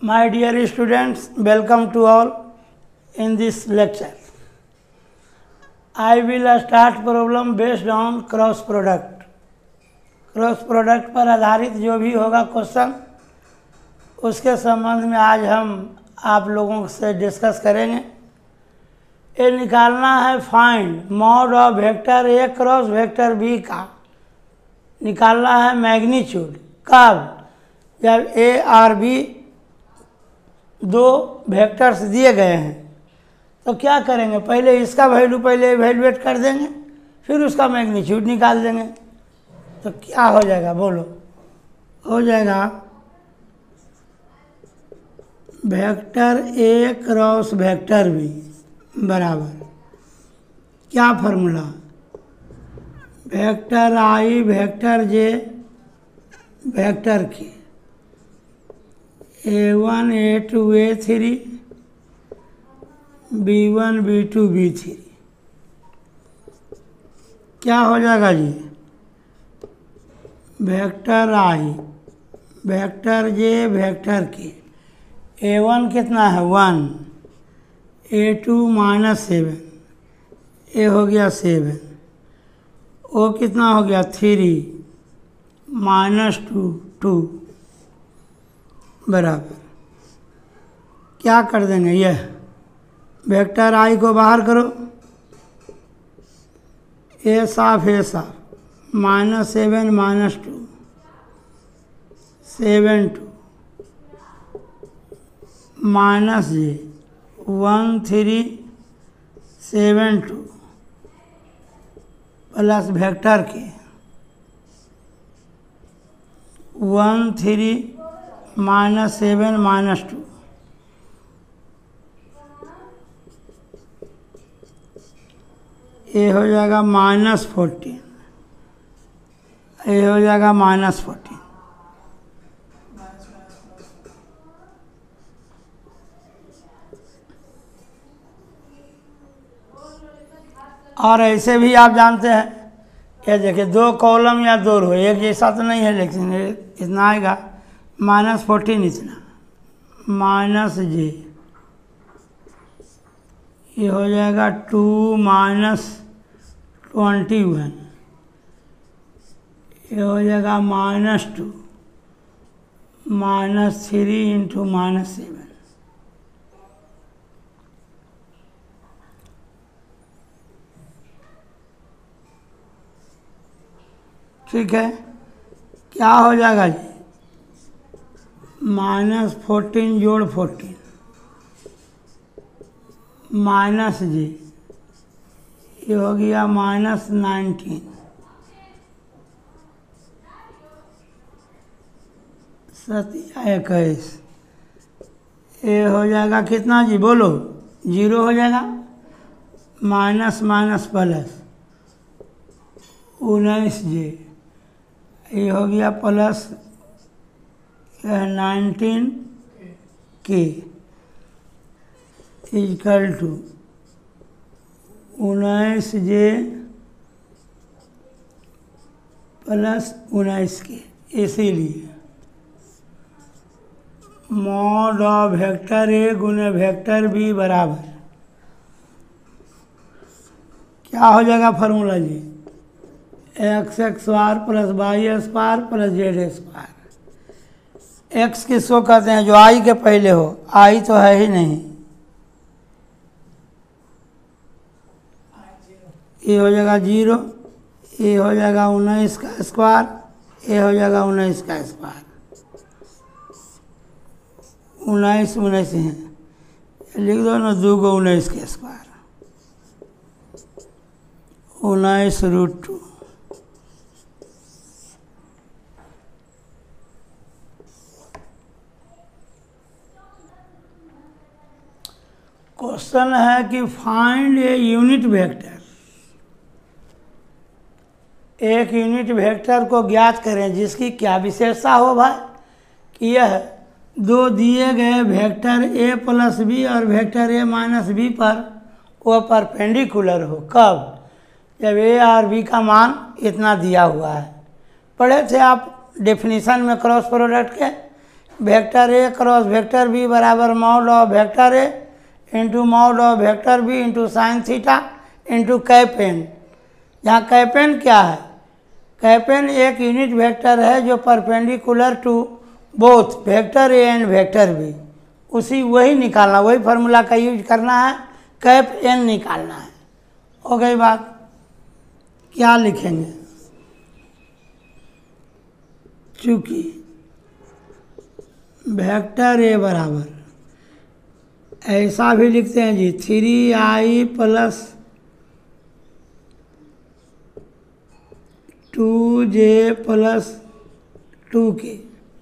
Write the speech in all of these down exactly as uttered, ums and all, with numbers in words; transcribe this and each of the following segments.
My dear students, welcome to all in this lecture. I will start problem based on cross product. Cross product पर आधारित जो भी होगा question उसके संबंध में आज हम आप लोगों से डिस्कस करेंगे। ये निकालना है find mod of vector A cross vector B का निकालना है मैग्नीट्यूड। कब? जब ए और बी दो वेक्टर्स दिए गए हैं तो क्या करेंगे, पहले इसका वैल्यू पहले इवैल्यूएट कर देंगे, फिर उसका मैग्नीट्यूड निकाल देंगे। तो क्या हो जाएगा बोलो? हो जाएगा vector A cross vector B बराबर क्या formula, vector I vector J vector K A one A two A three B one B two B three. क्या हो जाएगा जी? Vector I vector J vector K A one कितना है one, A two minus seven, A हो गया seven, ओ कितना हो गया थ्री माइनस टू टू बराबर क्या कर देंगे, यह वेक्टर आई को बाहर करो, ए साफ ए साफ minus seven minus two seven two minus J one three seven two plus vector K one three minus seven minus two ये हो जाएगा माइनस फोर्टीन, ये हो जाएगा माइनस फोर्टीन। और ऐसे भी आप जानते हैं कि देखिए दो कॉलम या दो रो एक जैसा तो नहीं है, लेकिन इतना आएगा माइनस फोर्टीन, इतना माइनस जे ये हो जाएगा टू माइनस ट्वेंटी वन, ये हो जाएगा minus two minus three into minus seven. ठीक है, क्या हो जाएगा जी? माइनस फोर्टीन जोड़ फोर्टीन माइनस जी ये हो गया माइनस नाइनटीन, सत्या इक्कीस, ये हो जाएगा कितना जी बोलो? जीरो हो जाएगा, माइनस माइनस प्लस उन्नीस जी ये हो गया plus nineteen K equal to उन्नीस जे प्लस उन्नीस के। इसीलिए मॉड ऑफ वेक्टर ए गुने वेक्टर बी बराबर क्या हो जाएगा फार्मूला जी? X X bar plus Y square plus Z square. X किसको कहते हैं? जो आई के पहले हो, आई तो है ही नहीं। ये हो जाएगा जीरो, ये हो जाएगा उन्नीस का स्क्वायर, ये हो जाएगा उन्नीस का स्क्वायर, उन्नीस उन्नीस है, लिख दो ना दो गो उन्नीस के स्क्वायर, उन्नीस रूट टू। क्वेश्चन है कि फाइंड ए यूनिट वेक्टर, एक यूनिट वेक्टर को ज्ञात करें जिसकी क्या विशेषता हो भाई कि यह दो दिए गए वेक्टर ए प्लस बी और वेक्टर ए माइनस बी पर वह परपेंडिकुलर हो। कब? जब ए और बी का मान इतना दिया हुआ है। पढ़े थे आप डेफिनेशन में क्रॉस प्रोडक्ट के vector A cross vector B बराबर mod of vector A into mod of vector B into sine theta into cap N. यहाँ कैप एन क्या है? कैप एन एक यूनिट वेक्टर है जो perpendicular to both vector A and vector B. उसी वही निकालना, वही फार्मूला का यूज करना है, कैप एन निकालना है। हो गई बात। क्या लिखेंगे? चूँकि वेक्टर ए बराबर ऐसा भी लिखते हैं जी, three I plus two J plus two K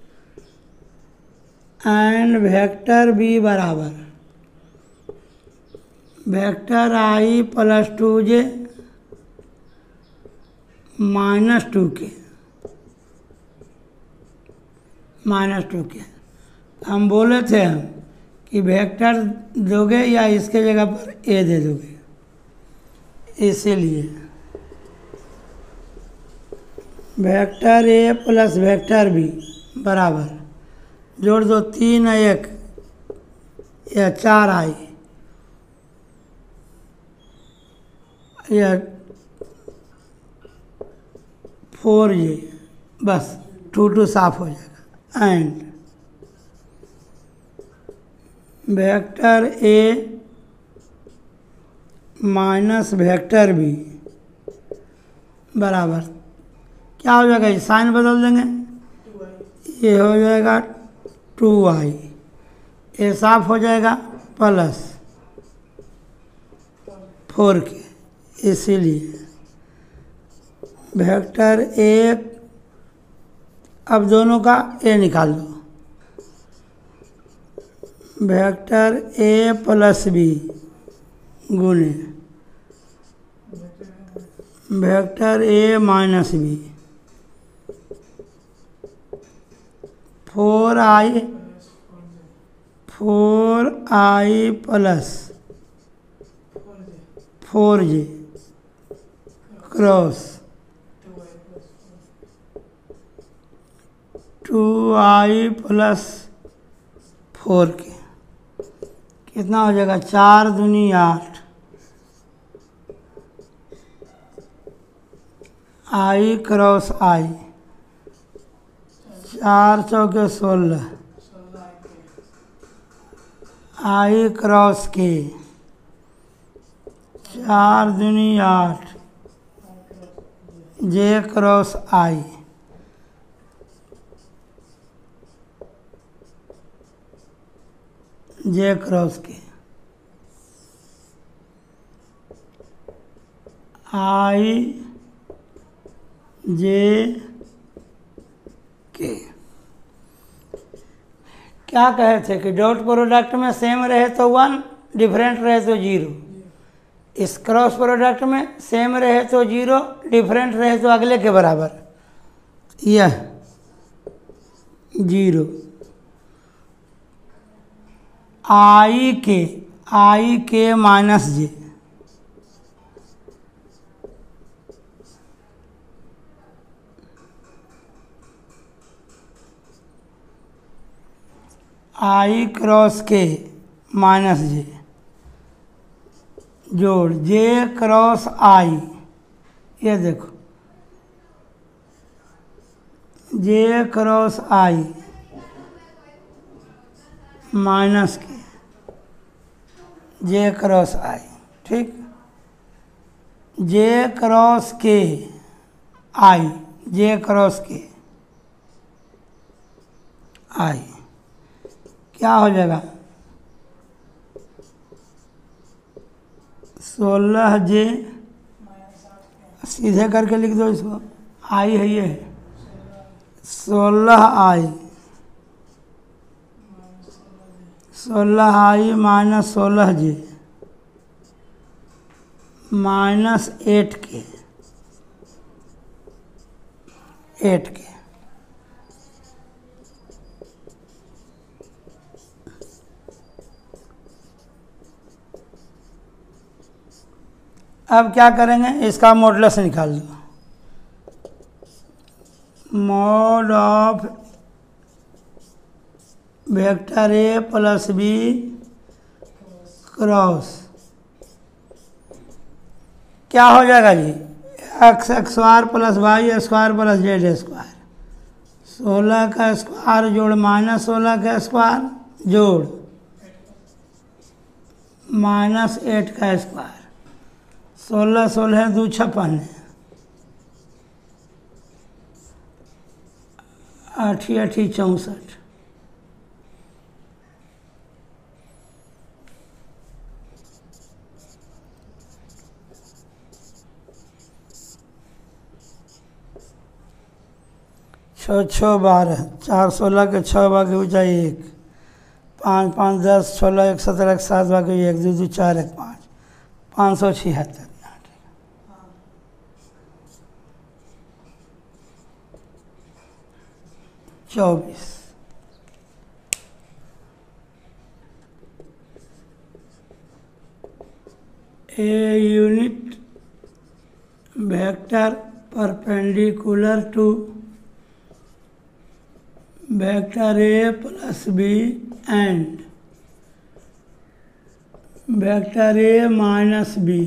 and vector B बराबर vector I plus two J minus two K minus two K. हम बोले थे हम कि वेक्टर दोगे या इसके जगह पर ए दे दोगे, इसीलिए vector A plus vector B बराबर जोड़ दो तीन एक या चार आई या फोर ये, बस टू टू साफ हो जाएगा। And vector A minus vector B बराबर क्या हो जाएगा? साइन बदल देंगे, ये हो जाएगा टू आई, ये साफ हो जाएगा प्लस फोर के। इसीलिए वेक्टर ए, अब दोनों का ए निकाल दो, वेक्टर ए प्लस बी गुणे vector A minus B, four I four I plus four J cross two I plus four K. कितना हो जाएगा? चार दूनी आठ, आई क्रॉस आई, चार चौके सोलह, आई क्रॉस के, चार दूनी आठ, जे क्रॉस आई, जे क्रॉस के, आई जे के। क्या कहे थे कि डॉट प्रोडक्ट में सेम रहे तो वन, डिफरेंट रहे तो जीरो। इस क्रॉस प्रोडक्ट में सेम रहे तो जीरो, डिफरेंट रहे तो अगले के बराबर, यह zero. I K I K minus J, I cross K minus J जोड़ जे क्रॉस आई, ये देखो जे क्रॉस आई माइनस के जे क्रॉस आई, ठीक। जे क्रॉस के आई, जे क्रॉस के आई क्या हो जाएगा? सोलह जे, सीधे करके लिख दो इसको, आई है ये सोलह आई, सोलह आई माइनस सोलह J minus eight K eight K अब क्या करेंगे? इसका मॉडुलस निकाल दो। Mod of vector A plus B cross क्या हो जाएगा जी? X square plus Y square plus Z square, सोलह का स्क्वायर जोड़ माइनस सोलह का स्क्वायर जोड़ माइनस एट का स्क्वायर, सोलह सोलह दो छप्पन, आठी आठी चौंसठ, छः छः बारह, चार सोलह के छः बाकी ऊँचाई एक, पाँच पाँच दस, सोलह एक सत्रह एक सात बाकी एक, दो दो चार एक पाँच, पाँच सौ छिहत्तर। चौबीस A unit vector perpendicular to vector A plus B and vector A minus B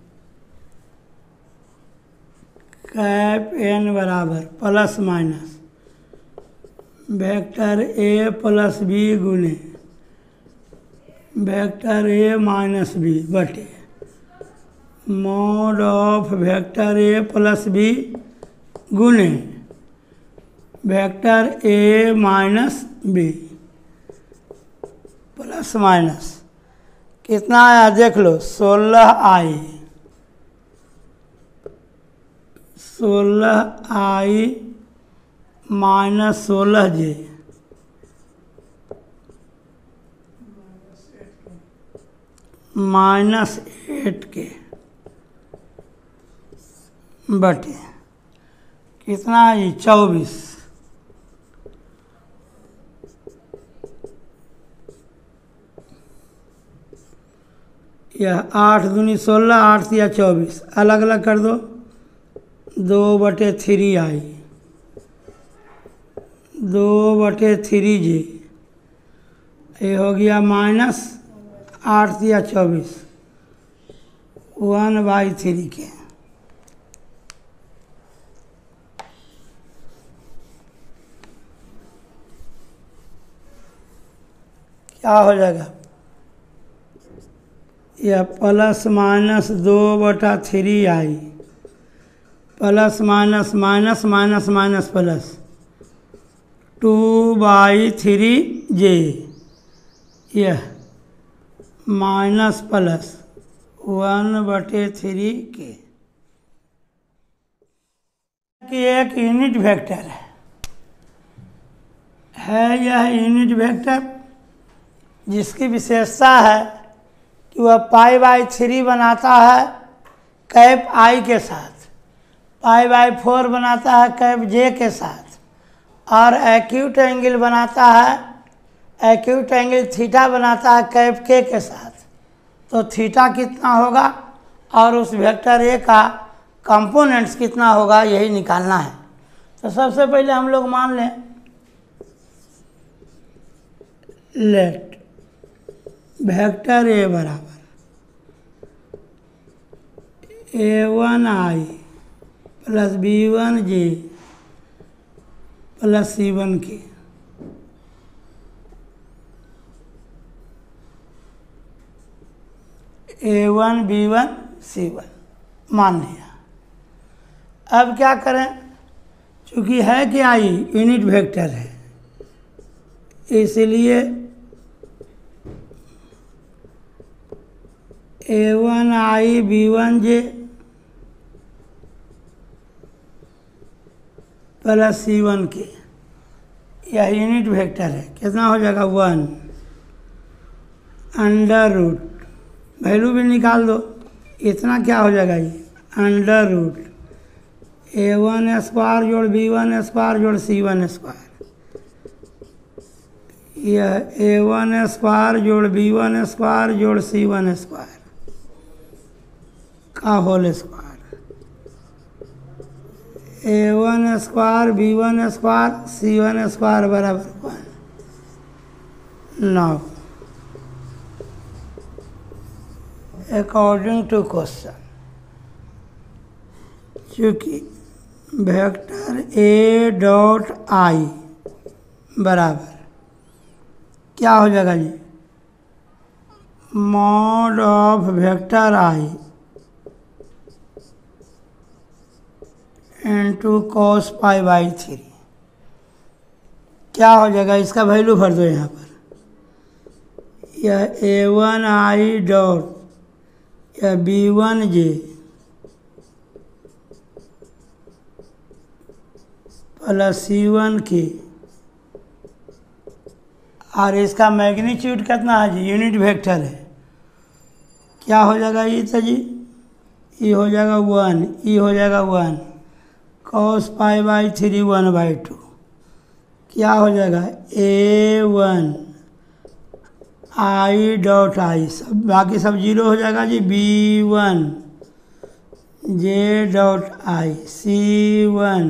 cap N बराबर plus minus vector A plus B गुने वेक्टर ए माइनस बी बटे mod of vector A plus B गुने vector A minus B plus minus कितना आया देख लो, सोलह आई, सोलह I minus सोलह जे माइनस एट के बटे कितना आई चौबीस, यह आठ दूनी सोलह, आठ या चौबीस, अलग अलग कर दो, दो बटे थ्री आई, दो बटे थ्री जी, ये हो गया माइनस आठ या चौबीस, वन बाई थ्री के। क्या हो जाएगा? यह प्लस माइनस दो बटा three I plus minus minus minus minus plus two by three J, यह माइनस प्लस वन बटे थ्री के कि एक यूनिट वेक्टर है है यह यूनिट वेक्टर जिसकी विशेषता है कि वह पाई बाई थ्री बनाता है कैप आई के साथ, पाई बाई फोर बनाता है कैप जे के साथ, और एक्यूट एंगल बनाता है एक्यूट एंगल थीटा बनाता है कैप के के साथ। तो थीटा कितना होगा और उस वेक्टर ए का कंपोनेंट्स कितना होगा यही निकालना है। तो सबसे पहले हम लोग मान लें लेट वेक्टर ए बराबर A one I plus B one J plus C one K A one B one C one मान लिया। अब क्या करें, चूँकि है कि आई यूनिट वेक्टर है इसलिए A one I B one J plus C one K यह यूनिट वेक्टर है। कितना हो जाएगा? वन अंडर रूट, वैल्यू भी निकाल दो, इतना क्या हो जाएगा ये under root A one square जोड़ बी वन स्क्वायर जोड़ सी वन स्क्वायर, यह ए वन स्क्वायर जोड़ बी वन स्क्वायर जोड़ सी वन स्क्वायर का whole square, A one square B one square C one square बराबर one. Now according to question, चूँकि vector A dot I बराबर क्या हो जाएगा जी, mod of vector I into cos pi by three, क्या हो जाएगा, इसका वैल्यू भर दो यहाँ पर, यह ए वन आई डॉट या B one J plus C one K, और इसका मैग्नीट्यूड कितना है जी, यूनिट वेक्टर है, क्या हो जाएगा ये तो जी, ये हो जाएगा वन, ये हो जाएगा one, cos pi by three one by two, क्या हो जाएगा A one I dot I, सब बाकी सब जीरो हो जाएगा जी, B one J dot I, C one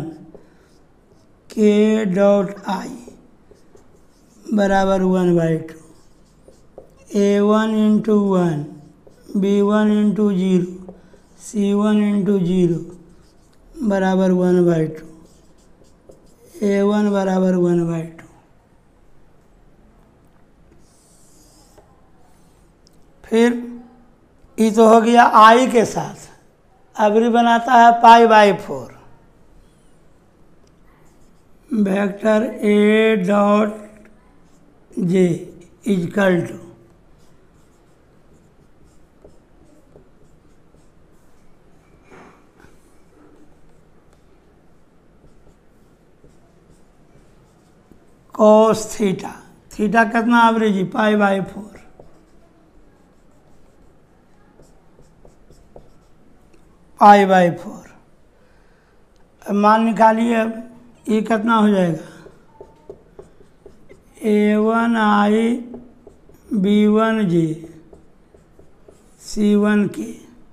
K dot I बराबर one by two, A one into one, B one into zero, C one into zero बराबर one by two, A one बराबर one by two. फिर ये तो हो गया आई के साथ, अगली बनाता है pi by four, vector A dot J equal to cos theta, theta कितना एवरेज है, pi by four, pi by four. अब मान निकालिए, अब ये कितना हो जाएगा, A one I B one J C one K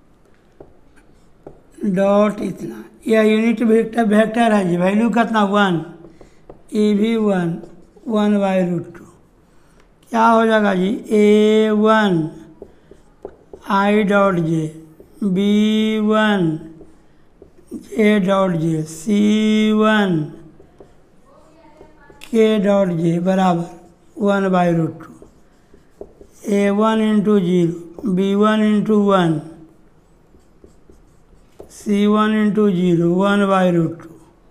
dot इतना, यह यूनिट वेक्टर वेक्टर है जी, वैल्यू कितना वन, ए भी वन, वन बाई रूट टू, क्या हो जाएगा जी, A one I dot J, B one J dot J, C one K dot J बराबर one by root two, A one into zero, B one into one, C one into zero one by root two,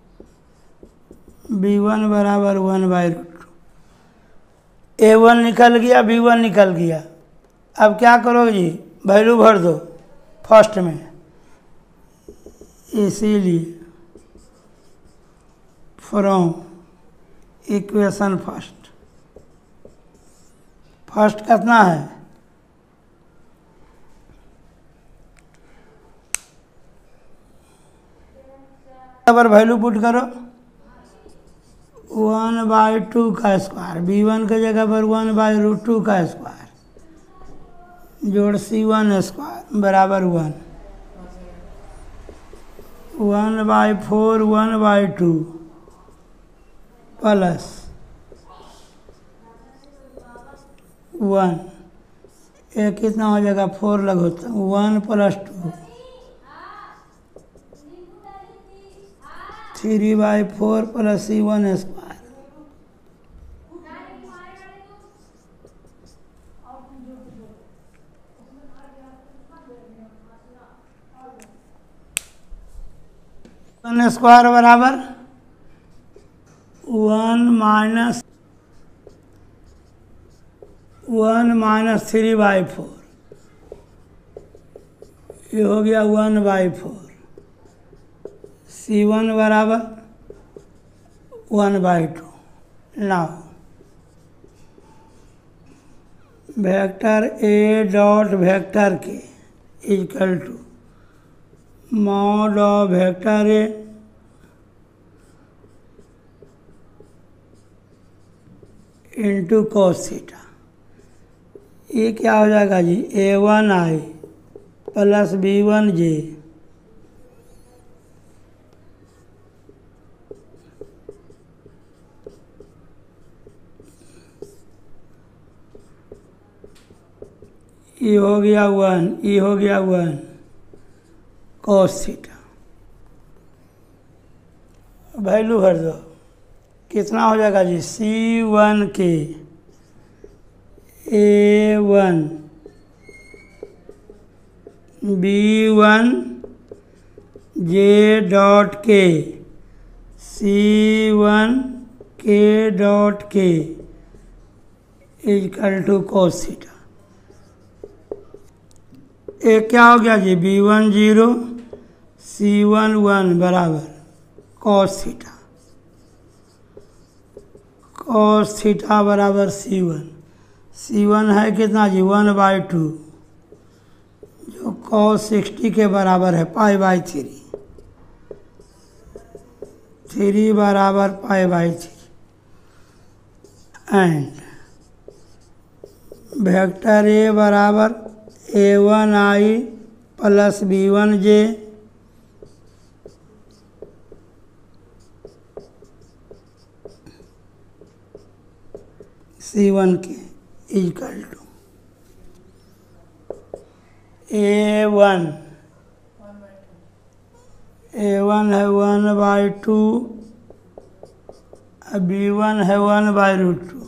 B one बराबर one by root two, A one निकल गया, B one निकल गया। अब क्या करोगे जी, value भर दो फर्स्ट में, इसीलिए फ्रॉम इक्वेशन फर्स्ट, फर्स्ट कितना है, बराबर वैल्यू पुट करो, वन बाई टू का स्क्वायर, बी वन की जगह पर वन बाई रूट टू का स्क्वायर जोड़ सी वन स्क्वायर बराबर one, one by four one by two plus one, ये कितना हो जाएगा, फोर लग होता, one plus two, three by four plus C one square, one square बराबर one minus one minus three by four, ये हो गया one by four, C one बराबर one by two. Now vector A dot vector के equal to mod of vector A into cos theta, ये क्या हो जाएगा जी, A one I plus B one J E हो गया वन, ई हो गया वन कॉस थीटा। वैल्यू भर दो, कितना हो जाएगा जी? C one K A one B one J dot K C one K dot K equal to cos theta. एक क्या हो गया जी? B one zero C one one बराबर कॉस थीटा। कॉस थीटा बराबर सी वन। सी वन है कितना जी? वन बाई टू, जो कॉस सिक्सटी के बराबर है, पाई बाई थ्री। थ्री बराबर pi by three. And vector A बराबर A one I plus B one J C one K equal to A one A one है one by two, B one है one by root two,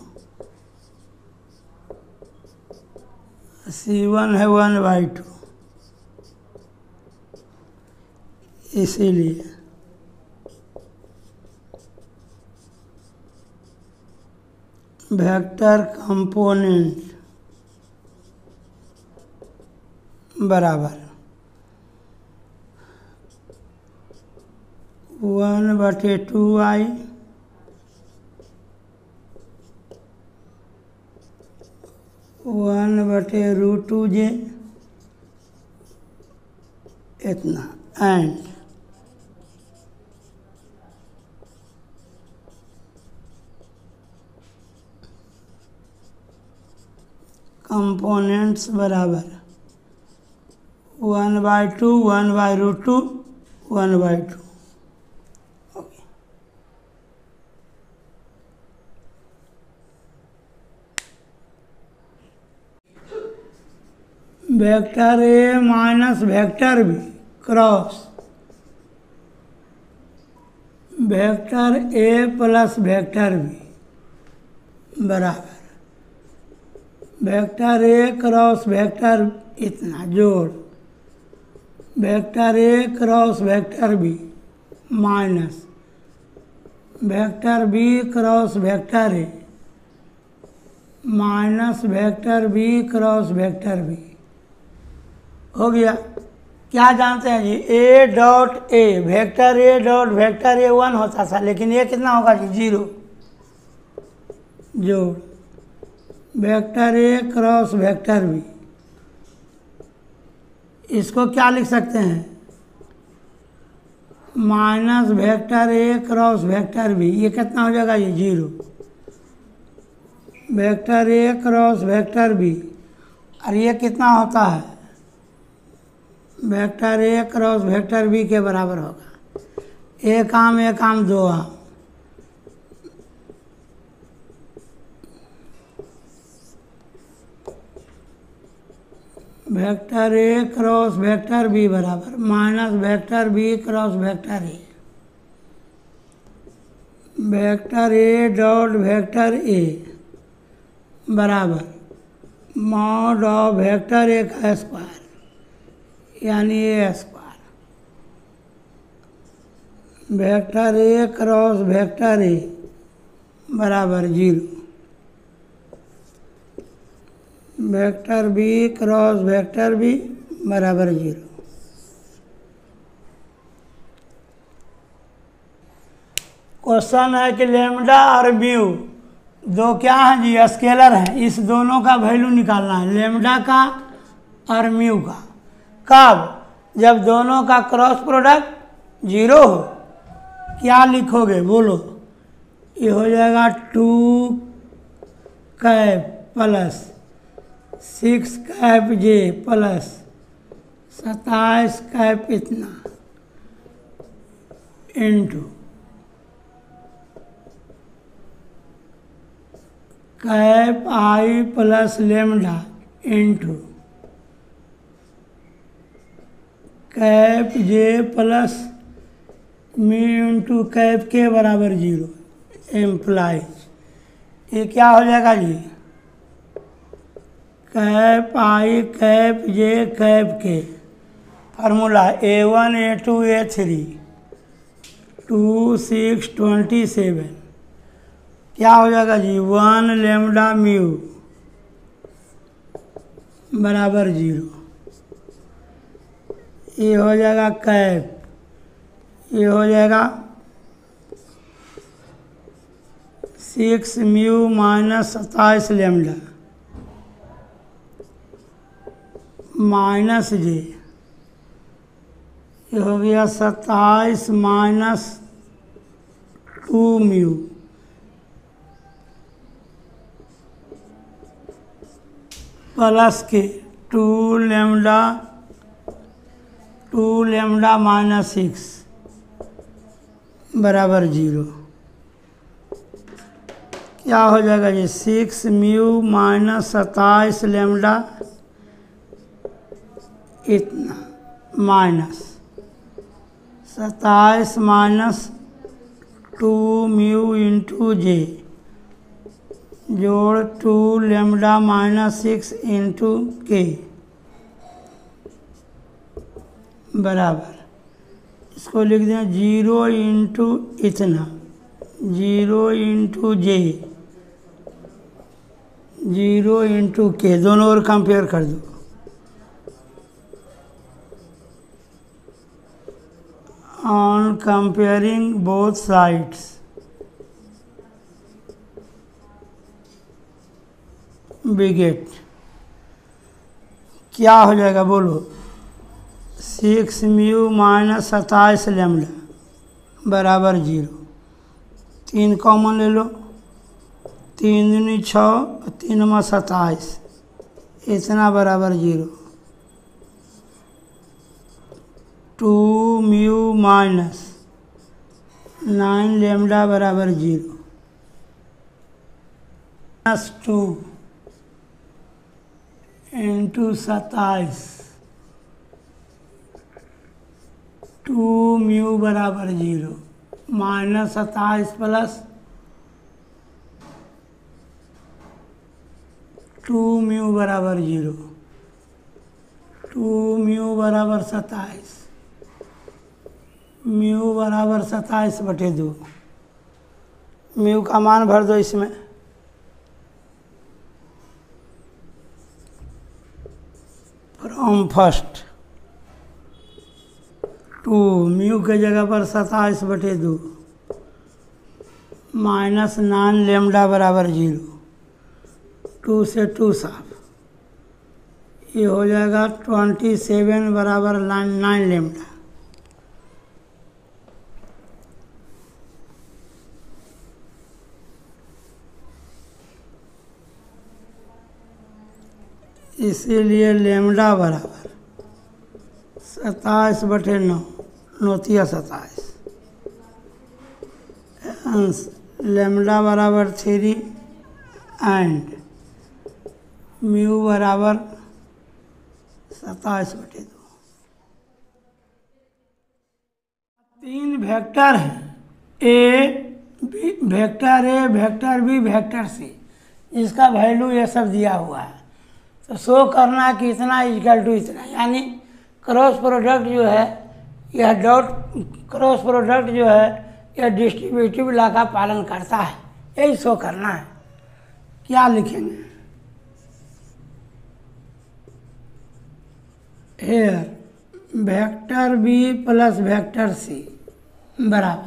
C one है one by two. इसीलिए vector component बराबर one बटे two I one बटे root two J इतना। And components बराबर one by two one by root two one by two. Okay, vector A minus vector B cross vector A plus vector B बराबर vector A cross vector इतना जोड़ vector A cross vector B minus vector B cross vector A minus vector B cross vector B. हो गया। क्या जानते हैं जी? A dot A vector A dot vector A one होता था, लेकिन ये कितना होगा जी? जीरो। जोड़ vector A cross vector B, इसको क्या लिख सकते हैं? Minus vector A cross vector B. ये कितना हो जाएगा? ये zero. Vector A cross vector B, और ये कितना होता है? Vector A cross vector B के बराबर होगा। एक आम एक आम दो आम। Vector A cross vector B बराबर minus vector B cross vector A vector A dot vector A बराबर मॉड ऑफ वेक्टर ए का स्क्वायर यानी A square. Vector A cross vector A बराबर zero. Vector B cross vector B बराबर zero. Question है कि lambda और mu दो क्या हैं जी? स्केलर हैं। इस दोनों का वैल्यू निकालना है, लेमडा का और म्यू का। कब? जब दोनों का क्रॉस प्रोडक्ट जीरो हो। क्या लिखोगे बोलो? ये हो जाएगा two cap plus six cap J plus सत्ताईस कैप इतना into cap I plus lambda into cap J plus mu into cap K बराबर जीरो एम्प्लाइज। ये क्या हो जाएगा जी? Cap I cap J cap K formula A one A two A three two six twenty seven क्या हो जाएगा जी? वन लेमडा म्यू बराबर जीरो। ये हो जाएगा कैप, ये हो जाएगा सिक्स म्यू माइनस सत्ताईस लेमडा माइनस जे, ये हो गया सत्ताईस minus two mu plus K two lambda two lambda minus six बराबर जीरो। क्या हो जाएगा जी? सिक्स म्यू माइनस सत्ताईस लेमडा इतना माइनस सत्ताईस minus two mu into J जोड़ two lambda minus six into K बराबर, इसको लिख दें जीरो इंटू इतना zero into J zero into K, दोनों ओर कंपेयर कर दो। On comparing both sides we get क्या हो जाएगा बोलो? सिक्स म्यू माइनस सत्ताईस लेमडा बराबर जीरो। तीन कॉमन ले लो, तीन दूनी छः, तीन में सत्ताईस, इतना बराबर zero. Two mu minus nine lambda बराबर जीरो माइनस टू इंटू सत्ताईस टू म्यू बराबर जीरो माइनस सत्ताईस प्लस टू म्यू बराबर जीरो टू म्यू बराबर सत्ताईस म्यू बराबर सत्ताईस बटे दो। म्यू का मान भर दो इसमें। फ्रॉम फर्स्ट टू म्यू के जगह पर सत्ताईस बटे दो माइनस नाइन लेमडा बराबर जीरो, टू से टू साफ, ये हो जाएगा ट्वेंटी सेवन बराबर नाइन नाइन लेमडा। इसीलिए लेमडा बराबर सत्ताईस बटे नौ, नौतिया सत्ताईस, लेमडा बराबर थ्री एंड म्यू बराबर सत्ताईस बटे दो। तीन वेक्टर हैं, A B vector A vector B vector C, इसका वैल्यू ये सब दिया हुआ है। तो शो करना कि इतना इक्वल टू इतना, यानी क्रॉस प्रोडक्ट जो है यह डॉट क्रॉस प्रोडक्ट जो है यह डिस्ट्रीब्यूटिव लॉ का पालन करता है, यही शो करना है। क्या लिखेंगे? Here vector B plus vector C बराबर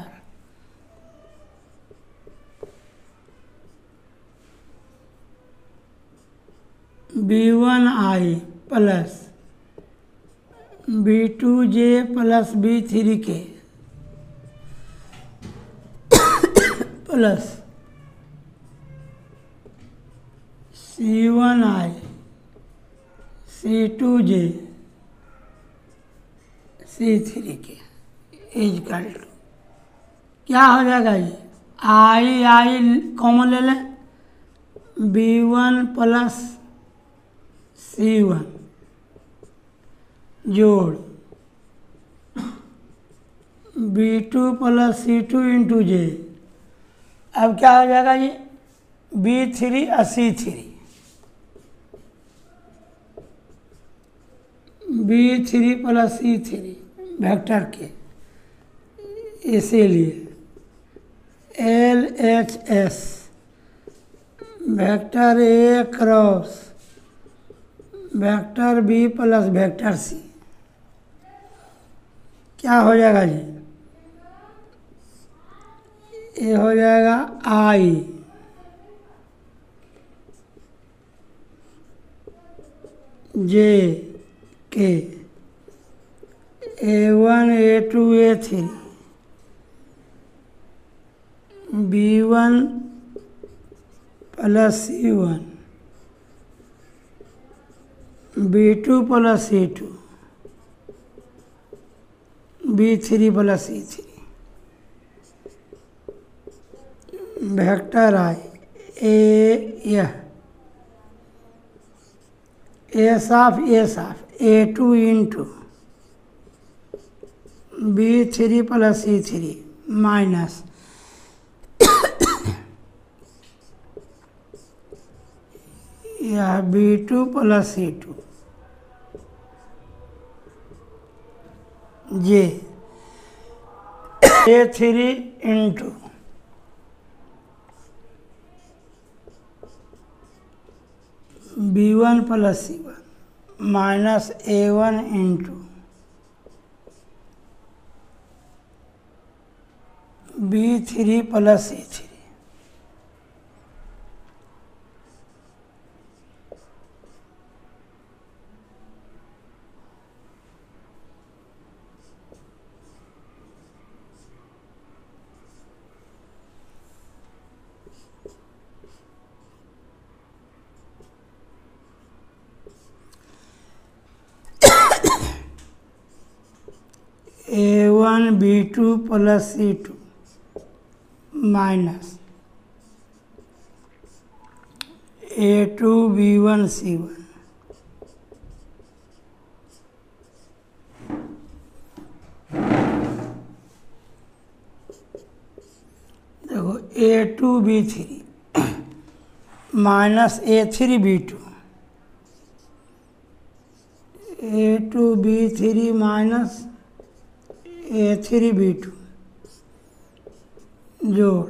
B one I plus B two J plus B three K plus C one I C two J C three K equal to क्या हो जाएगा ये? आई आई कॉमन ले लें, B one plus C one जोड़ B two plus C two into J. अब क्या हो जाएगा ये बी थ्री और C three, B three plus C three vector K, इसीलिए L H S vector A cross vector B plus vector C क्या हो जाएगा जी, ये हो जाएगा I J K A one A two A three B one plus C one B two plus C two B three plus C three vector I A यह A साफ A साफ A two into B three plus C three minus यह B two plus C two J A three into B one plus C one minus A one into B three plus C three. A one B two plus C two minus A two B one C one देखो A two B three minus A three B two A two B three minus A three B two जोड़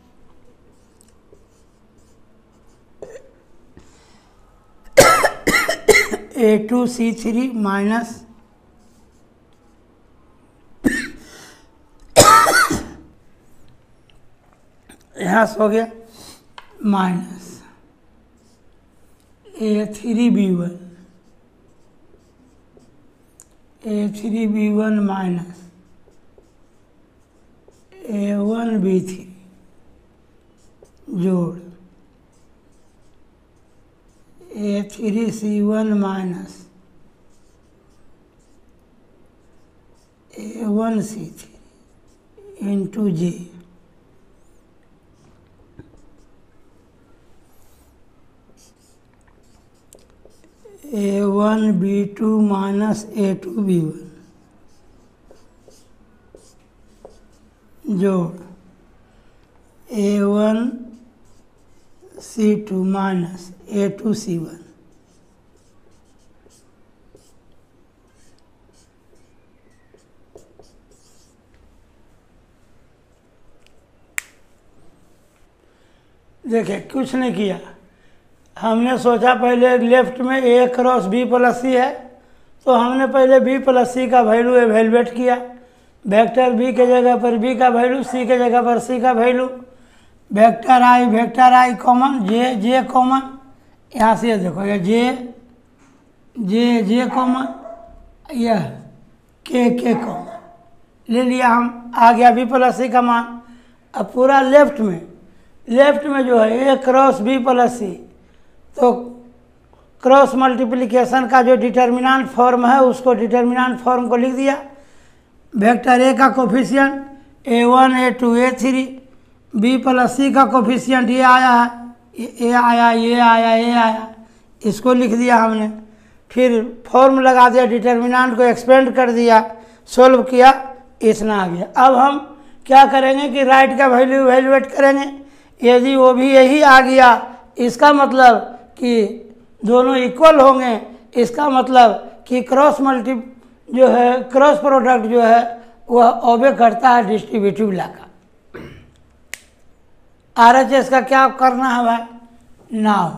A two C three minus यहाँ से हो गया minus A three B one A three B one minus A one B three जोड़ A three C one minus A one C three into J A one B two minus A two B one जोड़ A one C two minus A two C one देखिए कुछ नहीं किया, हमने सोचा पहले left में A cross B plus C है तो हमने पहले बी प्लस सी का वैल्यू एवेलुएट किया, वेक्टर बी के जगह पर बी का वैल्यू, सी के जगह पर सी का value, vector I vector I common, J J common, यहाँ से देखो ये जे जे जे कॉमन, यह के के कॉमन ले लिया हम, आ गया बी प्लस सी का मान। अब पूरा लेफ्ट में लेफ्ट में जो है A cross B plus C, तो क्रॉस मल्टीप्लिकेशन का जो डिटर्मिनेंट फॉर्म है उसको डिटर्मिनेंट फॉर्म को लिख दिया, वेक्टर ए का coefficient A one A two A three, B plus C का कोफिशिएंट ये आया है, ए आया ये आया ये आया, इसको लिख दिया हमने। फिर फॉर्म लगा दिया, डिटर्मिनेंट को एक्सपेंड कर दिया, सोल्व किया इतना आ गया। अब हम क्या करेंगे कि राइट का वैल्यू इवैल्यूएट करेंगे। यदि वो भी यही आ गया, इसका मतलब कि दोनों इक्वल होंगे, इसका मतलब कि क्रॉस मल्टी जो है क्रॉस प्रोडक्ट जो है वह ओबे करता है डिस्ट्रीब्यूटिव लॉ का। आर एच एस का क्या करना है भाई? Now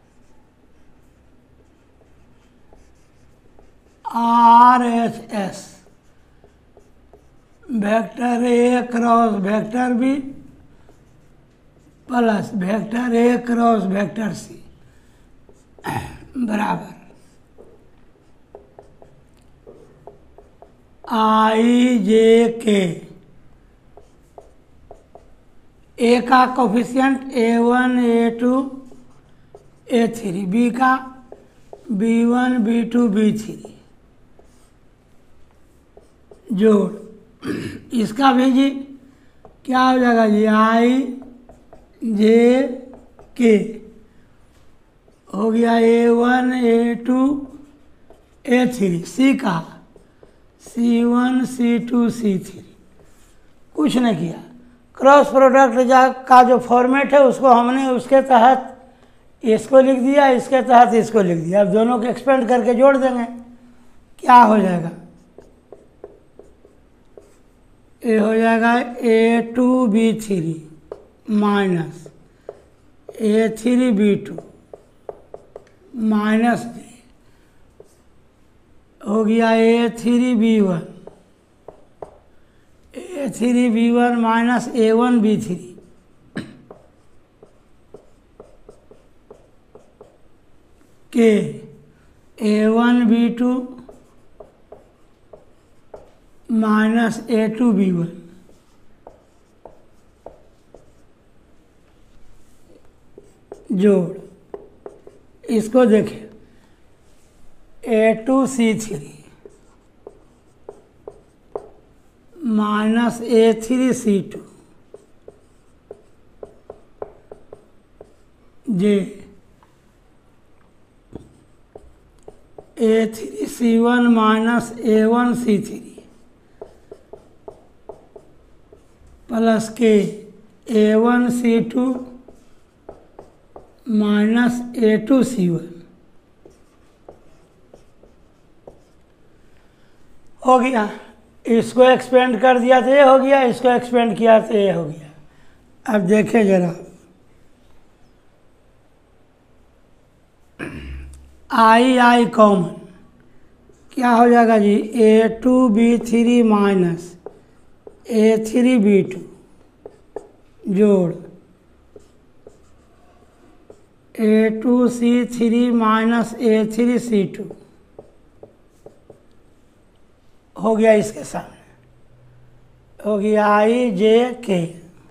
R H S vector A cross vector B plus vector A cross vector C बराबर आई जे के। ए का coefficient A one A two A three, B का B one B two B three जोड़ इसका भी जी क्या हो जाएगा जी? आई जे के हो गया A one A two A three, C का C one C two C three. कुछ नहीं किया, क्रॉस प्रोडक्ट जा का जो फॉर्मेट है उसको हमने उसके तहत इसको लिख दिया, इसके तहत इसको लिख दिया। अब दोनों को एक्सपेंड करके जोड़ देंगे, क्या हो जाएगा? ये हो जाएगा A two B three minus A three B two minus D हो गया A three B one A three B one minus A one B three K A one B two minus A two B one जोड़ इसको देखें A two C three minus A three C two J A three C one minus A one C three plus K A one C two minus A two C one हो गया। इसको expand कर दिया तो ये हो गया, इसको एक्सपेंड किया तो ये हो गया। अब देखें जरा, आई आई कॉमन क्या हो जाएगा जी? A two B three minus A three B two जोड़ A two C three minus A three C two हो गया। इसके सामने हो गया आई जे के।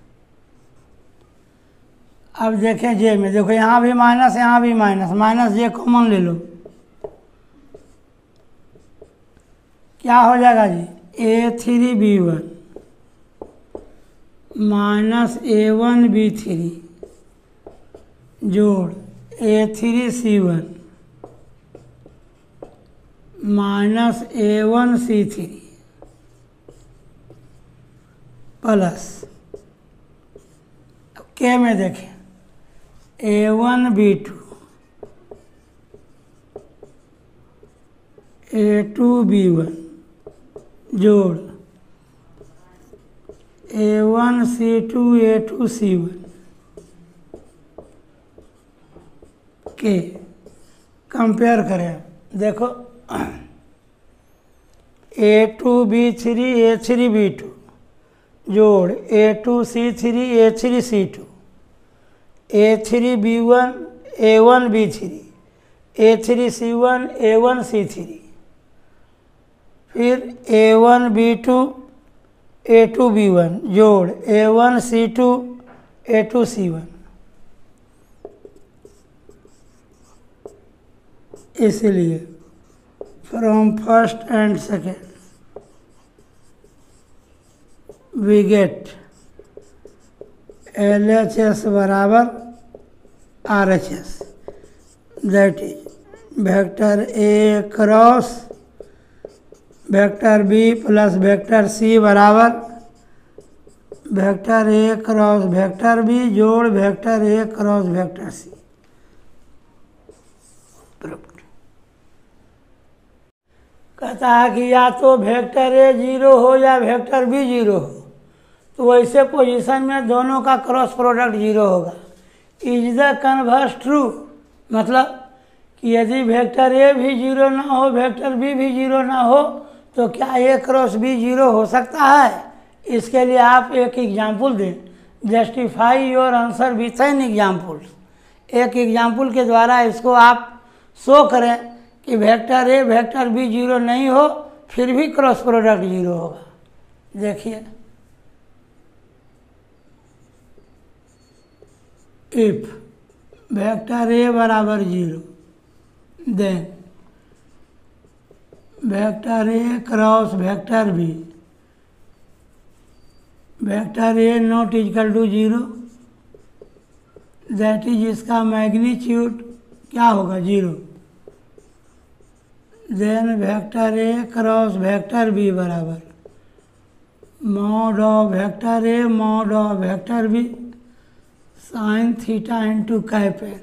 अब देखें जे में, देखो यहाँ भी माइनस यहाँ भी माइनस, माइनस जे कॉमन ले लो, क्या हो जाएगा जी? A three B one minus A one B three जोड़ A three C one minus A one C three plus K में देखें A one B two A two B one जोड़ A one C two A two C one के compare करें। देखो A two B three A three B two जोड़ A two C three A three C two A three B one A one B three A three C one A one C three फिर A one B two A two B one जोड़ A one C two A two C one. इसलिए from first and second we get L H S बराबर R H S, that is vector A cross vector B plus vector C बराबर vector A cross vector B जोड़ vector A cross vector C. कहता है कि या तो vector A zero हो या वेक्टर बी जीरो हो, तो वैसे पोजीशन में दोनों का क्रॉस प्रोडक्ट जीरो होगा। इज द कन्वर्स ट्रू, मतलब कि यदि वेक्टर ए भी जीरो ना हो वेक्टर बी भी जीरो ना हो तो क्या ए क्रॉस बी जीरो हो सकता है? इसके लिए आप एक एग्जाम्पल दें। Justify your answer with an example. एक एग्जाम्पल के द्वारा इसको आप शो करें कि vector A vector B zero नहीं हो फिर भी क्रॉस प्रोडक्ट जीरो होगा। देखिए, इफ वेक्टर ए बराबर zero then vector A cross vector B vector A not equal to zero, that is इसका मैग्नीट्यूड क्या होगा? Zero. Then vector A cross vector B बराबर mod of vector A mod of vector B sine theta into cap N.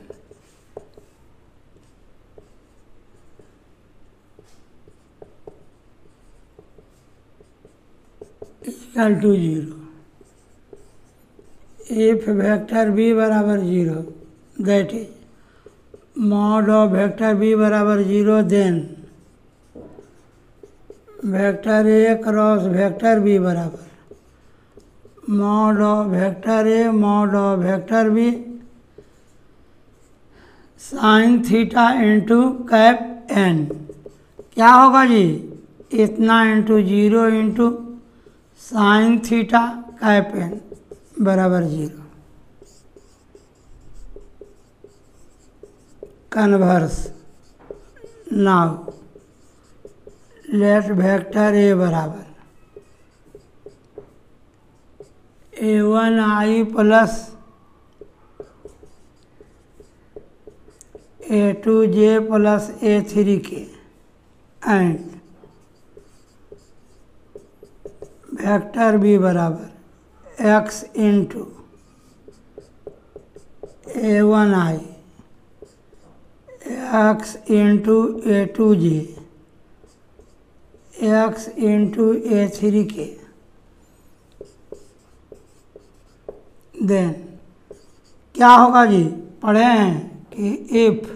Equal to zero. If vector B बराबर zero that is mod of vector B बराबर zero then vector A cross vector B बराबर mod of vector A mod of vector B sine theta into cap N. क्या होगा जी? इतना into zero into sine theta cap N बराबर zero. Converse now let vector A बराबर A one I plus A two J plus A three K and vector B बराबर X into A one I X into A two J X into A three K. Then क्या होगा जी? पढ़े हैं कि if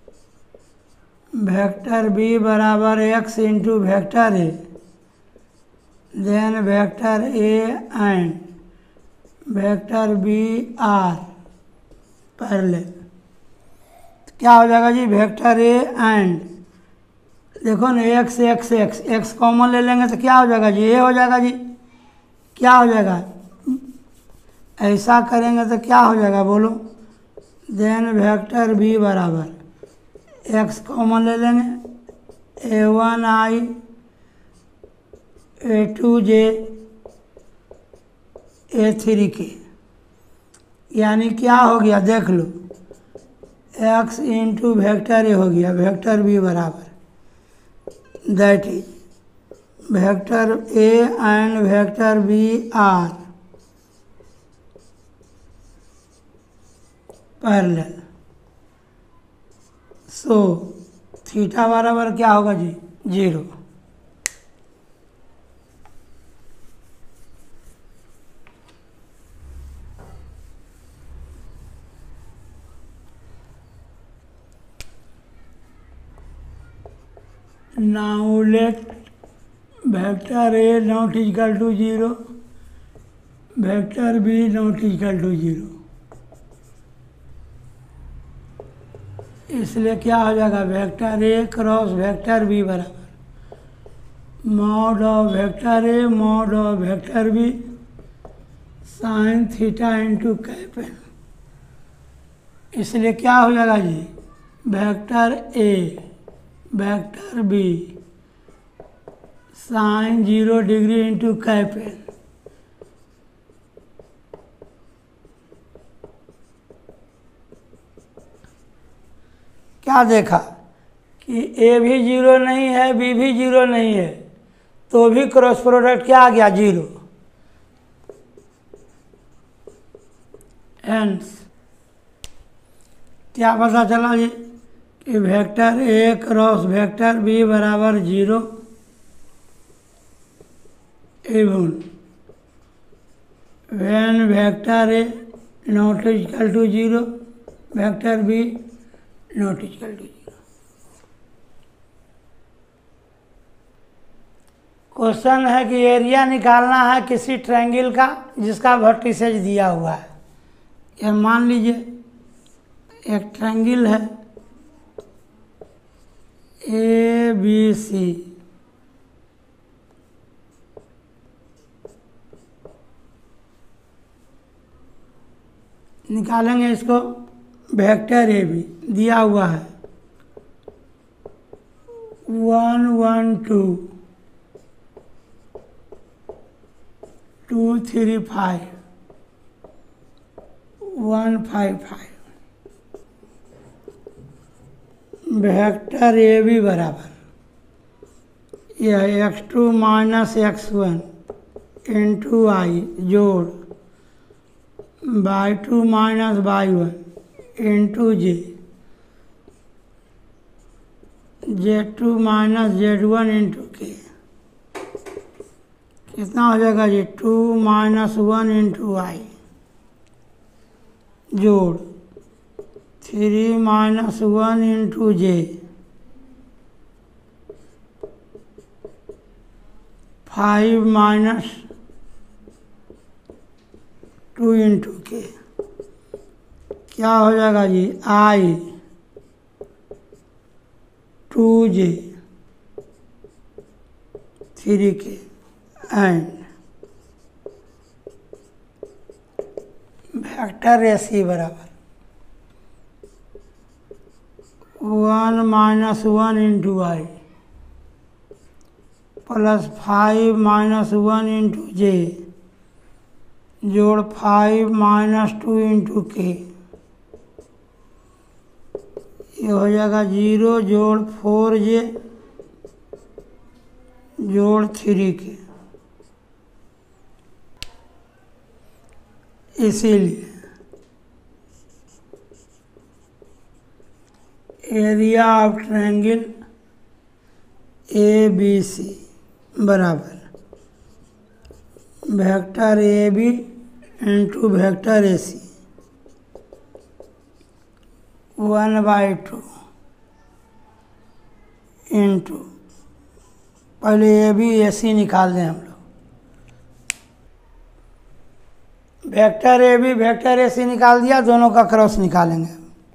vector B बराबर X into vector A then vector A and vector B are parallel. क्या हो जाएगा जी? वेक्टर ए एंड देखो ना X X X X common ले लेंगे तो क्या हो जाएगा जी? ए हो जाएगा जी। क्या हो जाएगा? ऐसा करेंगे तो क्या हो जाएगा बोलो? देन वेक्टर बी बराबर एक्स कॉमन ले लेंगे A one I A two J A three K, यानी क्या हो गया देख लो, एक्स इंटू वेक्टर ए हो गया वेक्टर बी बराबर that is vector A and vector B are parallel. So theta बराबर क्या होगा जी? Zero. Now let vector A not equal to zero, vector B not equal to zero। इसलिए क्या हो जाएगा? Vector A cross vector B बराबर mod of vector A mod of vector B sine theta into cap N. इसलिए क्या हो जाएगा जी? Vector A vector B sine zero degree into cap N. क्या देखा कि ए भी जीरो नहीं है बी भी जीरो नहीं है, तो भी क्रॉस प्रोडक्ट क्या आ गया, जीरो। हेंस क्या पता चला जी कि vector A cross vector B बराबर जीरो एवं when vector A not equal to zero vector B not equal to zero. Question है कि एरिया निकालना है किसी ट्रायंगल का जिसका वर्टिसेज दिया हुआ है। यह मान लीजिए एक ट्रायंगल है ए बी सी, निकालेंगे इसको वेक्टर ए बी दिया हुआ है one one two two three five one five five. Vector A B बराबर यह X two minus X one into I जोड़ Y two minus Y one into J Z two minus Z one into K. कितना हो जाएगा जी, two minus one into I जोड़ three minus one into J five minus two into K. क्या हो जाएगा जी, I two J three K and vector A C बराबर one minus one into I plus five minus one into J जोड़ five minus two into के। ये हो जाएगा जीरो जोड़ फोर जे जोड़ थ्री के। इसीलिए area of triangle A B C बराबर vector A B into vector A C one by two into पहले ए बी ए सी निकाल दें हम लोग। Vector A B vector A C निकाल दिया, दोनों का क्रॉस निकालेंगे।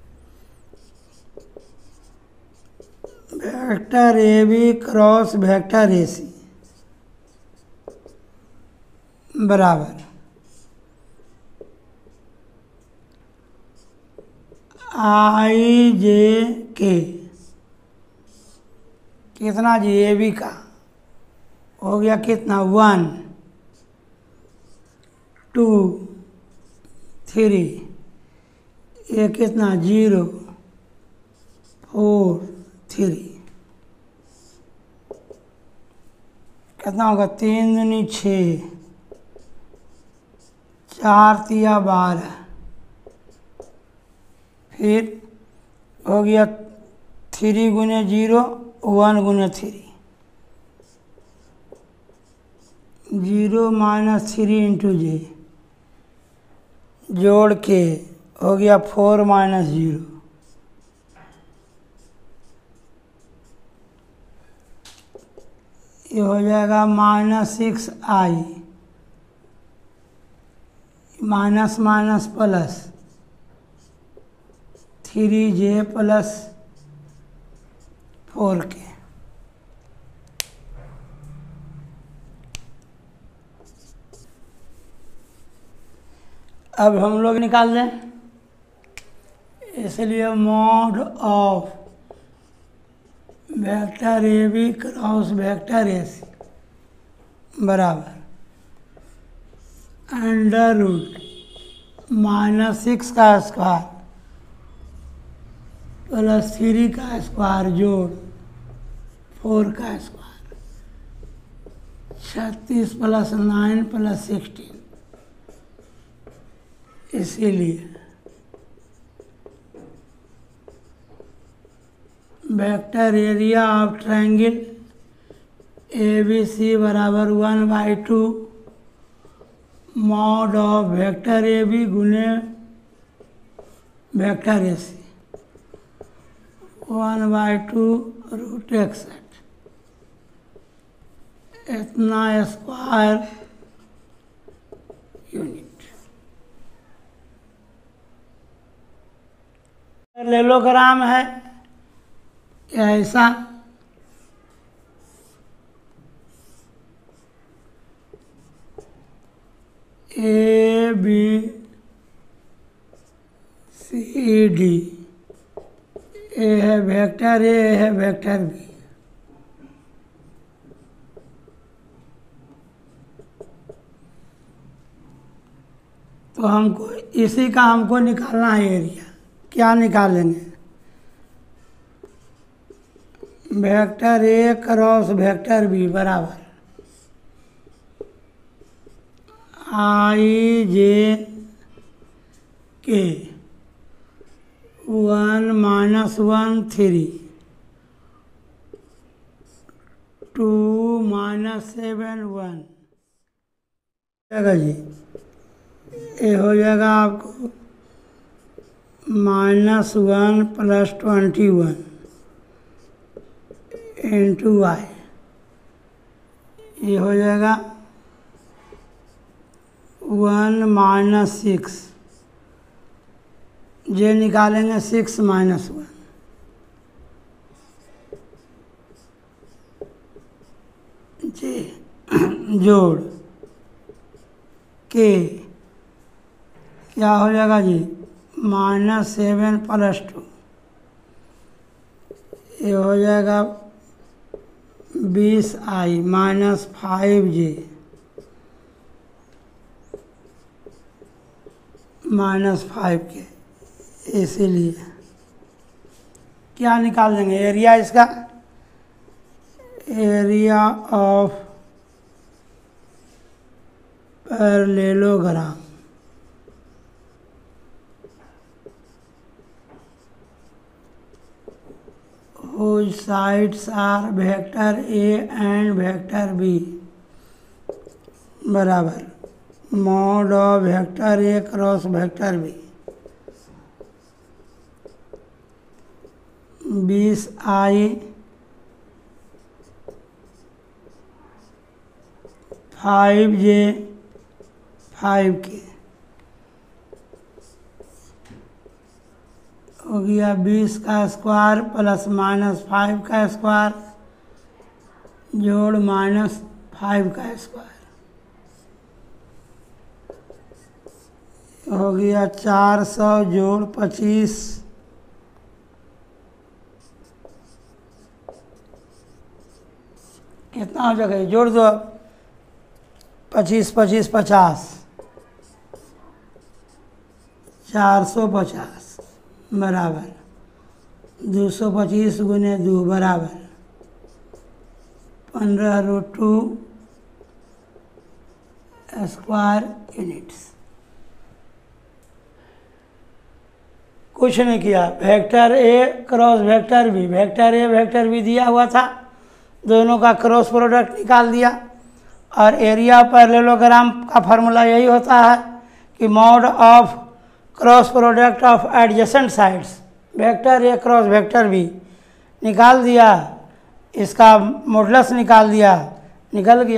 Vector A B cross vector A C बराबर आई जे के। कितना जी, ए बी का हो गया कितना, वन टू थ्री, ये कितना जीरो फोर थ्री, कितना होगा तीन दूनी छः, चार तिया बारह, फिर हो गया थ्री गुने जीरो वन गुने three, zero minus three into J जोड़ के हो गया फोर माइनस जीरो। ये हो जाएगा minus six I minus minus plus three J plus four K. अब हम लोग निकाल दें, इसलिए mod of vector A B cross vector A C बराबर अंडर रूट माइनस सिक्स का स्क्वायर प्लस थ्री का स्क्वायर जोड़ फोर का स्क्वायर छत्तीस प्लस नाइन प्लस सिक्सटीन, इसीलिए vector area of triangle A B C बराबर one by two mod of vector A B गुने vector A C, one by two root एक्सेट, इतना square unit. Parallelogram है ऐसा, ए B C D, ए है vector ए है vector B, तो हमको इसी का हमको निकालना है एरिया। क्या निकालेंगे? Vector A cross vector B बराबर I J K one minus one three two minus seven one जाएगा जी। ये हो जाएगा आपको minus one plus twenty one into I, ये हो जाएगा वन माइनस सिक्स, जे निकालेंगे सिक्स माइनस वन, जे जोड़ के क्या हो जाएगा जी, माइनस सेवन प्लस टू, ये हो जाएगा बीस I minus five J minus five K, इसीलिए क्या निकाल देंगे एरिया इसका, area of parallelogram whose sides are vector A and vector B बराबर mod of vector A cross vector B, बीस आई फाइव जे फाइव के हो गया, बीस का स्क्वायर प्लस माइनस फाइव का स्क्वायर जोड़ माइनस फाइव का स्क्वायर हो गया, चार सौ जोड़ पच्चीस कितना हो जाएगा, जोड़ दो पच्चीस पच्चीस पचास, चार सौ पचास बराबर दो सौ पच्चीस गुने दो बराबर पंद्रह रूट टू स्क्वायर यूनिट्स। कुछ नहीं किया, vector A cross vector B, vector A vector B दिया हुआ था, दोनों का क्रॉस प्रोडक्ट निकाल दिया, और एरिया पैरेललोग्राम का फार्मूला यही होता है कि mod of cross product of adjacent sides, vector A cross vector B निकाल दिया, इसका मॉडुलस निकाल दिया, निकल गया।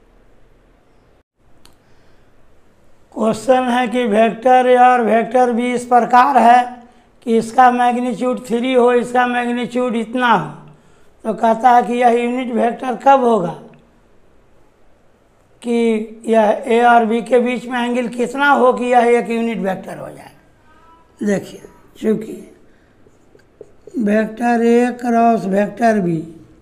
क्वेश्चन है कि वेक्टर ए और वेक्टर बी इस प्रकार है कि इसका मैग्नीट्यूड थ्री हो, इसका मैग्नीट्यूड इतना हो, तो कहता है कि यह यूनिट वेक्टर कब होगा, कि यह ए और बी के बीच में एंगल कितना हो कि यह एक यूनिट वेक्टर हो जाए। देखिए, चूँकि vector A cross vector B,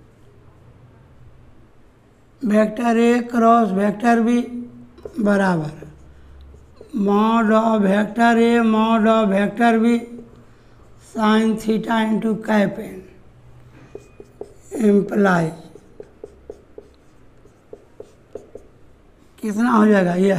vector A cross vector B बराबर mod of vector A mod of vector B sine theta into cap N imply कितना हो जाएगा ये?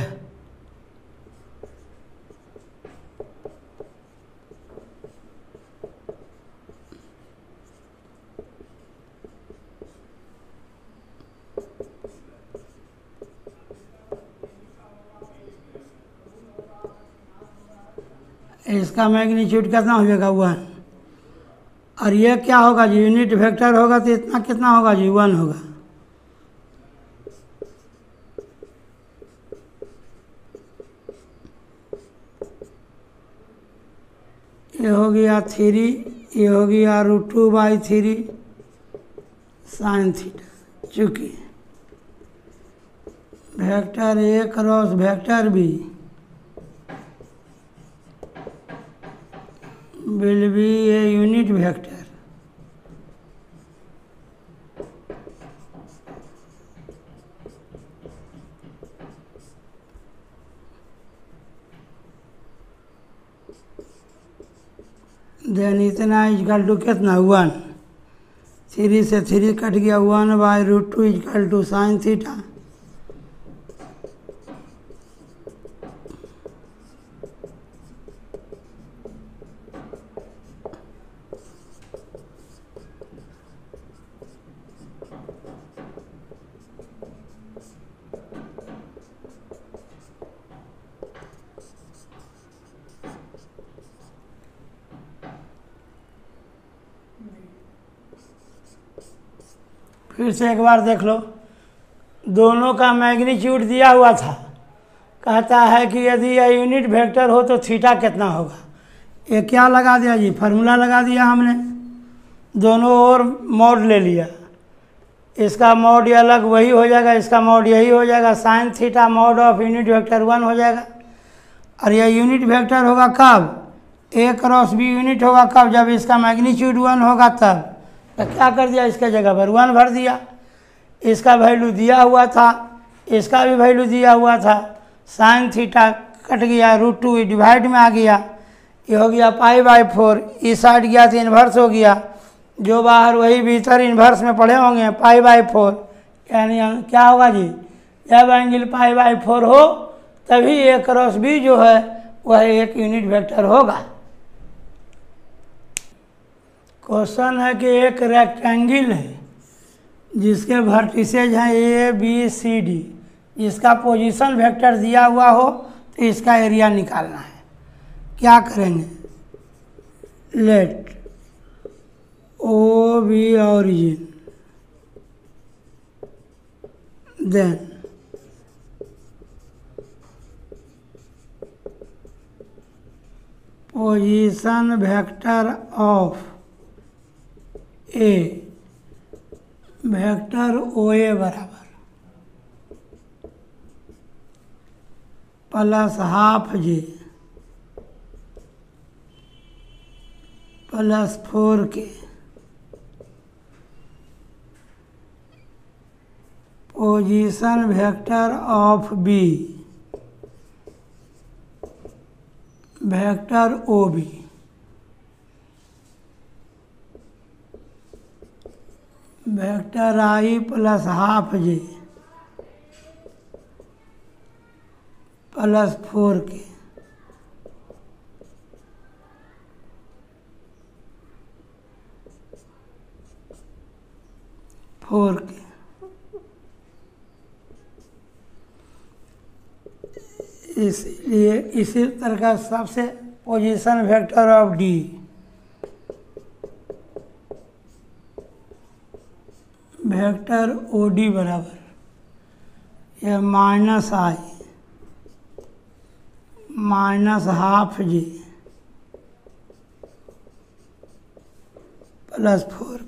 इसका मैग्नीट्यूड कितना हो जाएगा? वन। और ये क्या होगा जी? यूनिट वेक्टर होगा तो इतना कितना होगा जी? वन होगा। ये हो गया थ्री, ये हो गया root two by three sine theta. चूँकि vector A cross vector B will be a unit vector, then इतना इजकल टू कितना? वन। थ्री से थ्री कट गया, one by root two equal to sine theta. फिर से एक बार देख लो, दोनों का मैग्नीट्यूड दिया हुआ था। कहता है कि यदि यह यूनिट वेक्टर हो तो थीटा कितना होगा। ये क्या लगा दिया जी? फार्मूला लगा दिया हमने, दोनों ओर मॉड ले लिया। इसका मॉड अलग वही हो जाएगा, इसका मॉड यही हो जाएगा। Sine theta mod of unit vector one हो जाएगा। और यह यूनिट वेक्टर होगा कब? ए क्रॉस बी यूनिट होगा कब? जब इसका मैग्नीट्यूड वन होगा तब। तो क्या कर दिया? इसके जगह पर वन भर दिया। इसका वैल्यू दिया हुआ था, इसका भी वैल्यू दिया हुआ था। साइन थीटा कट गया, रूट टू डिवाइड में आ गया। ये हो गया पाई बाई फोर। इस साइड गया तो इन्वर्स हो गया, जो बाहर वही भीतर इन्वर्स में पढ़े होंगे। पाई बाई फोर यानी क्या होगा जी? जब एंगल पाई बाई फोर हो तभी ए क्रॉस बी जो है वह एक यूनिट वेक्टर होगा। क्वेश्चन है कि एक रेक्टेंगल है जिसके वर्टिसेज हैं ए बी सी डी, जिसका पोजीशन वेक्टर दिया हुआ हो तो इसका एरिया निकालना है। क्या करेंगे? Let O be origin, then position vector of A vector O A बराबर plus half J plus four K position vector of B vector O B vector I plus half J plus four K four K इसलिए इसी तरह का सबसे position vector of D vector O D बराबर यह minus I minus half J plus four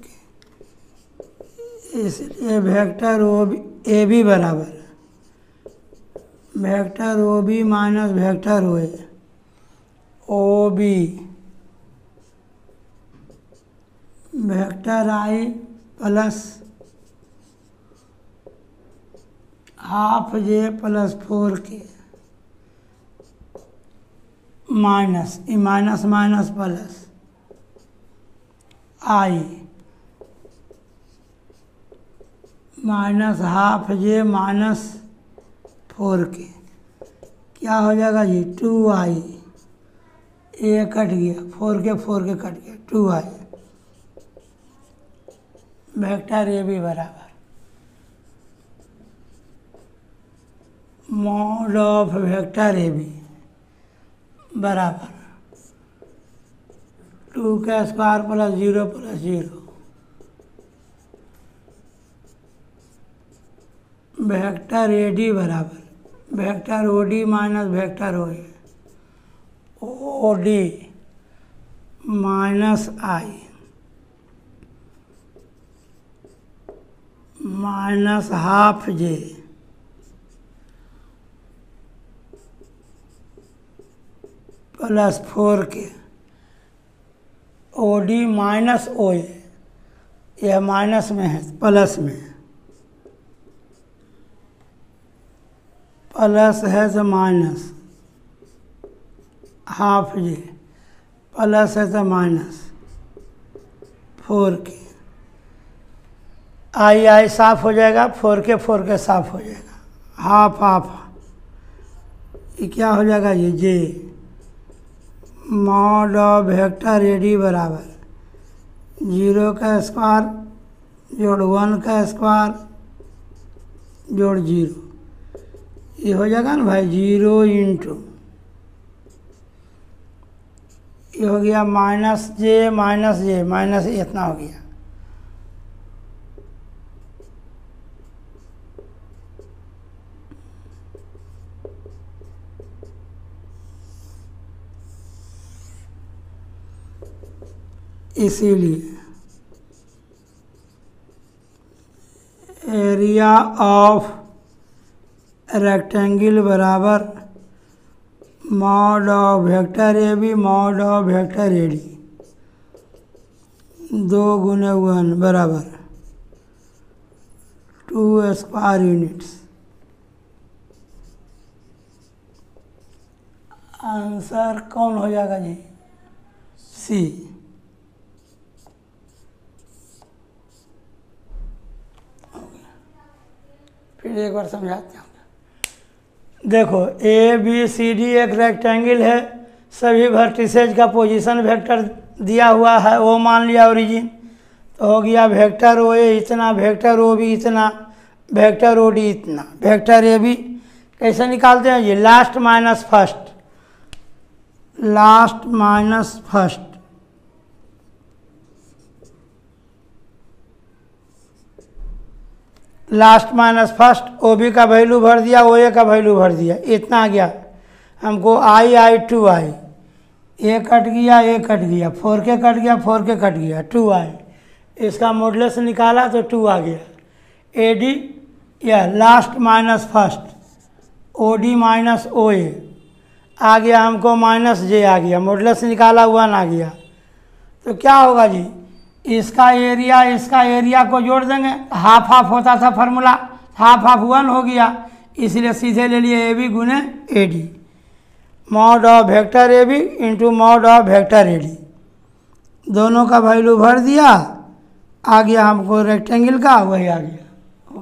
K. इसलिए vector O B A B बराबर vector O B minus vector O A O B vector I plus half J plus four K minus E minus minus plus I minus half J minus four K, क्या हो जाएगा जी two I, A cut गया, four K four K cut गया, two I vector A B बराबर mod of vector A B बराबर two का square plus zero plus zero vector A D बराबर vector O D minus vector O A, O D minus I minus half J plus four K, O D minus O ए, यह minus में है plus में, plus है तो minus, half J plus है तो minus four के, आई आई साफ हो जाएगा, फोर के फोर के साफ हो जाएगा, हाफ हाफ, ये क्या हो जाएगा ये J mod of vector A D बराबर जीरो का स्क्वायर जोड़ वन का स्क्वायर जोड़ जीरो, ये हो जाएगा ना भाई जीरो इंटू, ये हो गया minus J minus J minus इतना हो गया, इसीलिए एरिया ऑफ रेक्टेंगल बराबर mod of vector A B mod of vector A D, दो गुने वन बराबर टू स्क्वायर यूनिट्स। आंसर कौन हो जाएगा जी? सी। फिर एक बार समझाते हैं। देखो ए बी सी डी एक रेक्टेंगल है, सभी वर्टिसेज का पोजीशन वेक्टर दिया हुआ है, वो मान लिया ओरिजिन, तो हो गया वेक्टर ओ ए इतना, वेक्टर ओ बी इतना, वेक्टर ओ डी इतना। वेक्टर ए बी कैसे निकालते हैं जी? Last minus first, last minus first, last minus first, O B का वैल्यू भर दिया, ओ ए का वैल्यू भर दिया, इतना आ गया हमको। आई आई टू आई, ए कट गया ए कट गया, फोर के कट गया फोर के कट गया, टू आई, इसका मॉडुलस निकाला तो टू आ गया। ए डी या last minus first, O D minus O A आ गया हमको, माइनस जे आ गया, मॉडुलस निकाला वन आ गया। तो क्या होगा जी? इसका एरिया इसका एरिया को जोड़ देंगे, हाफ हाफ होता था फार्मूला, हाफ हाफ वन हो गया, इसलिए सीधे ले लिए ए बी गुने A D, mod of vector A B into mod of vector A D, दोनों का वैल्यू भर दिया, आ गया हमको रेक्टेंगल का, वही आ गया।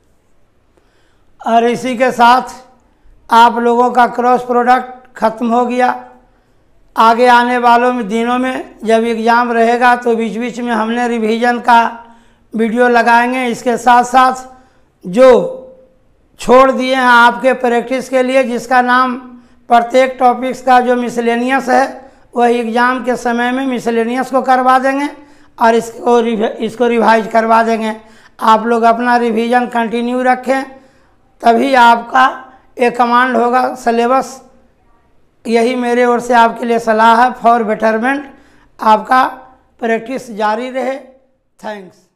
और इसी के साथ आप लोगों का क्रॉस प्रोडक्ट खत्म हो गया। आगे आने वालों में दिनों में जब एग्ज़ाम रहेगा तो बीच बीच में हमने रिवीजन का वीडियो लगाएंगे। इसके साथ साथ जो छोड़ दिए हैं आपके प्रैक्टिस के लिए, जिसका नाम प्रत्येक टॉपिक्स का जो मिसलेनियस है वह एग्ज़ाम के समय में मिसलेनियस को करवा देंगे और इसको इसको रिवाइज करवा देंगे। आप लोग अपना रिवीजन कंटिन्यू रखें, तभी आपका एक कमांड होगा सिलेबस। यही मेरे ओर से आपके लिए सलाह है फॉर बेटरमेंट। आपका प्रैक्टिस जारी रहे। थैंक्स।